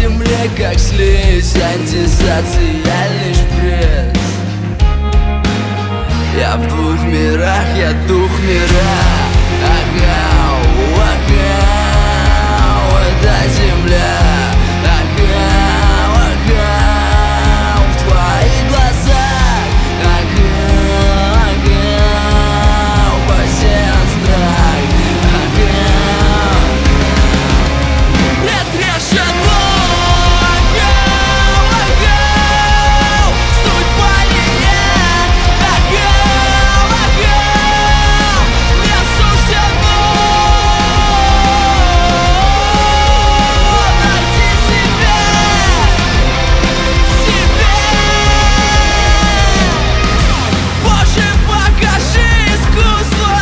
земле, как слизь, антисоциальный шприц. Я в двух мирах, я дух мира. Агау, агау, это земля. Агау, агау, в твоих глазах. Агау, агау, посеян страх. Агау, нет решено. Агау, агау, судьба не я. Агау, агау, не суждено найти себя, Боже, покажи искусство.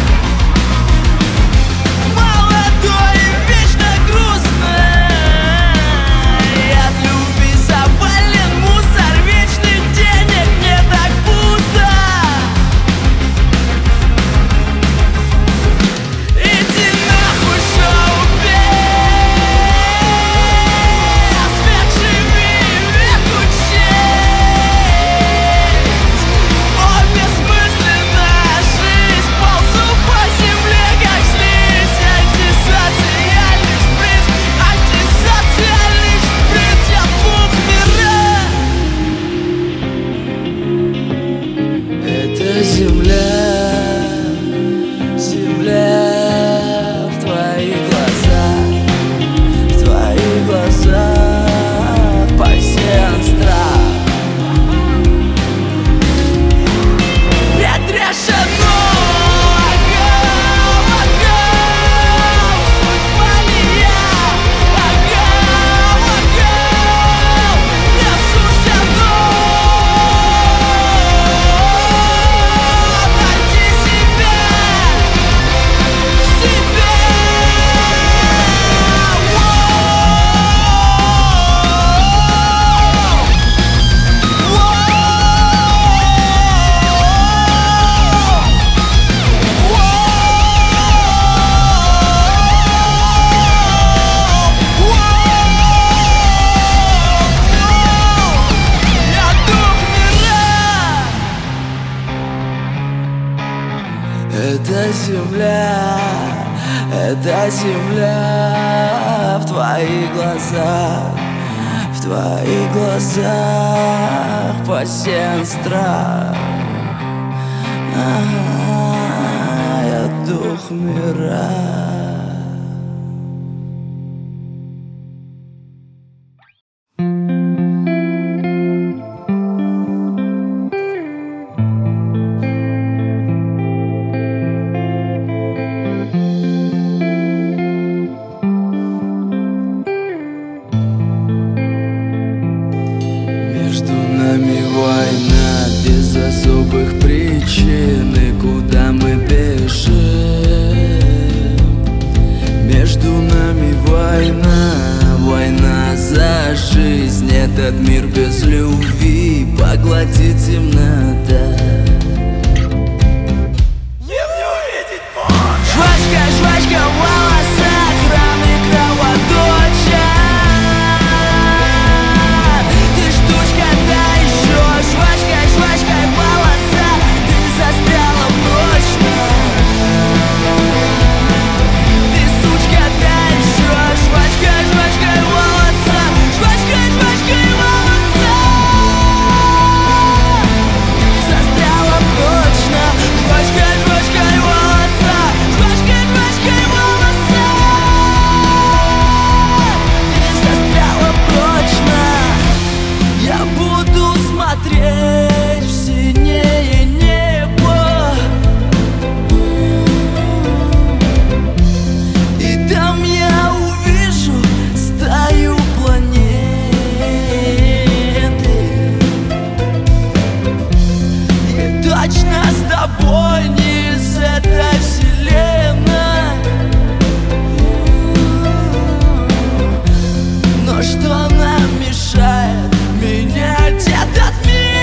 Молодой и вечно грустный. От любви завален мусор, вечных денег не так пусто. Иди нахуй, шоу-биз. Век живи, век учись. О, бессмысленная жизнь. Ползу по земле, как слизь. Антисоциальный шприц. Антисоциальный шприц. Я в двух мирах. Это земля. Земля в твоих глазах. В твоих глазах посеян страх. Предрешено. Агау, агау, судьба не я. Агау, агау, не суждено найти себя, Я дух мира. Это земля в твоих глазах посеян страх. Ага, я дух мира. Между нами война без особых причин. И куда мы бежим? Между нами война, война за жизнь. Этот мир без любви поглотит темнота. Жвачка, жвачка в волосах, раны кровоточат. Ты штучка, да еще. Жвачка, жвачка в волосах, ты застряла прочно. Ты сучка, да еще. Жвачка, жвачка в волосах. Жвачка, жвачка в волосах, ты застряла прочно. Жвачка, жвачка в волосах. Жвачка, жвачка в волосах, ты застряла прочно. Я буду смотреть в синее небо, и там я увижу стаю планеты. И точно с тобой не из этой вселенной. Но что нам мешает менять этот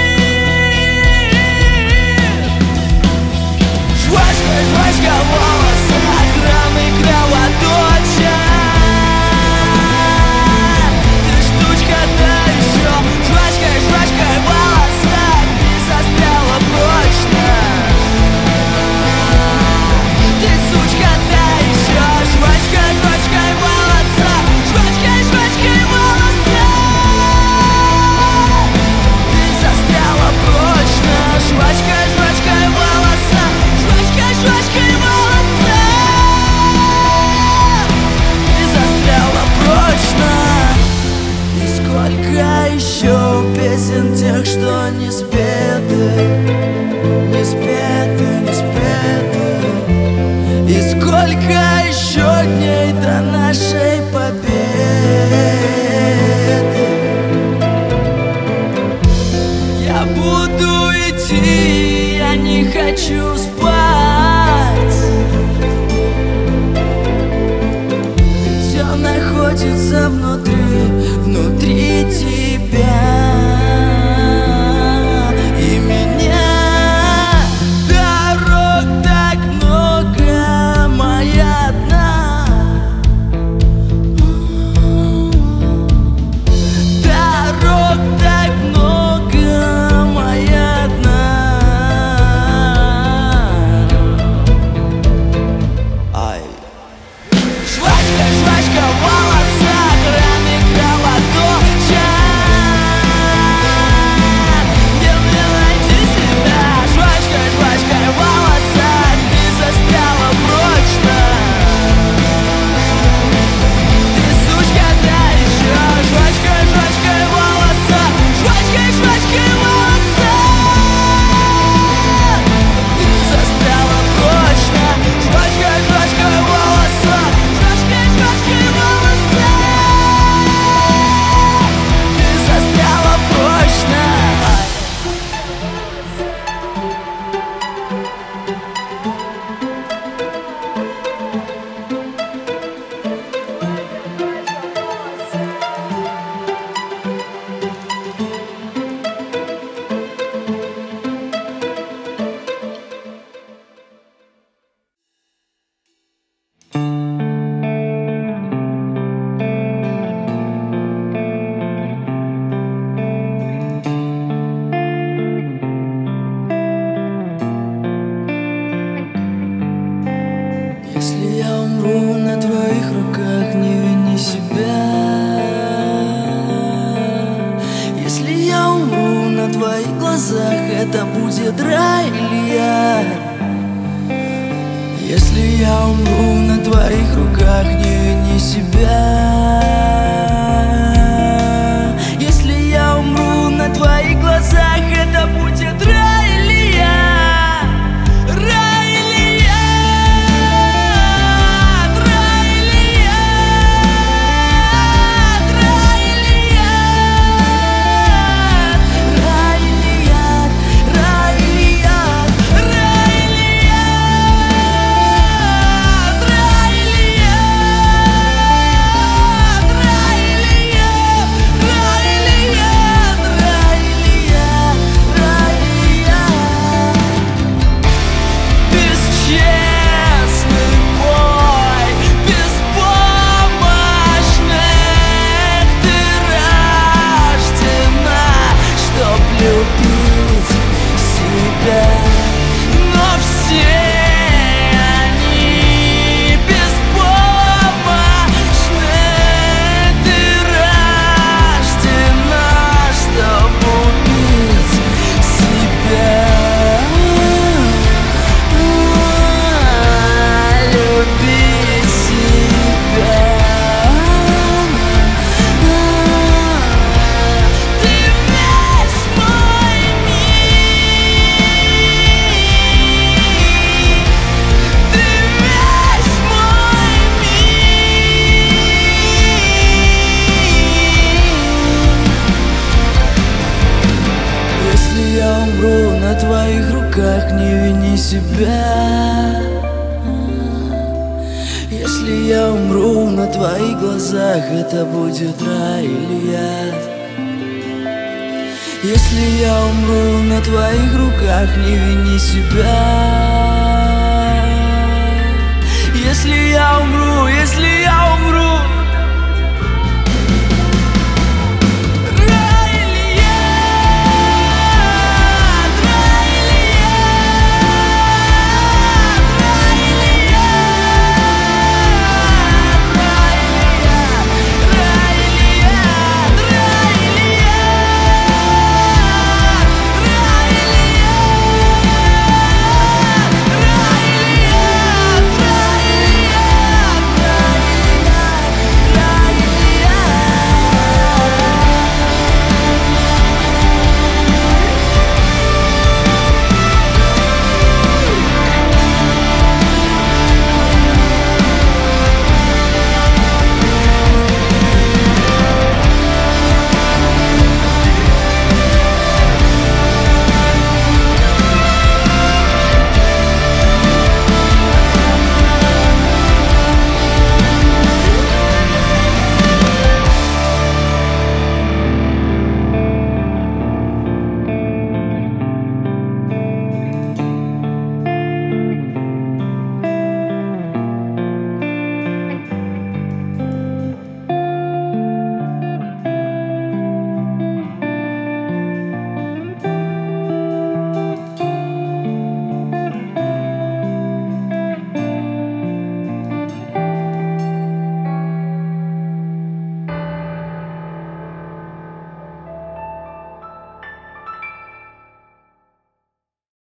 мир? Жвачка, жвачка в волосах, раны кровоточат. Ты твоих руках, не вини себя. Если я умру на твоих глазах, это будет рай или ад. Если я умру на твоих руках, не вини себя. Если я умру на твоих глазах, это будет рай или ад. Рай или ад, рай или ад, рай или ад, рай или ад, рай или ад, рай или ад, рай или ад, рай или ад, рай или ад, рай или ад, рай или ад. Бесчестный бой беспомощных, ты рождена, чтоб любить себя. Но все они беспомощны, ты рождена, чтоб убить себя. Люби себя. Ты весь мой мир. Ты весь мой мир. Если я умру на твоих руках, не вини себя. Если я умру на твоих глазах, это будет рай или ад. Если я умру на твоих руках, не вини себя.